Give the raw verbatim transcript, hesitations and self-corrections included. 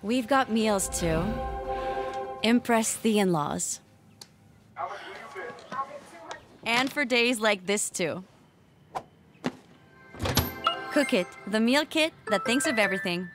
We've got meals too. Impress the in-laws. And for days like this too. Cook It, the meal kit that thinks of everything.